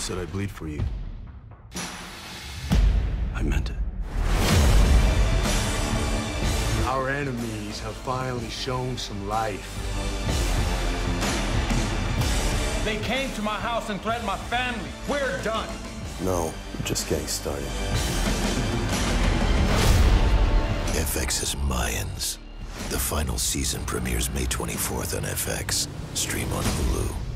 said I'd bleed for you. I meant it. Our enemies have finally shown some life. They came to my house and threatened my family. We're done. No, we're just getting started. FX's Mayans. The final season premieres May 24th on FX. Stream on Hulu.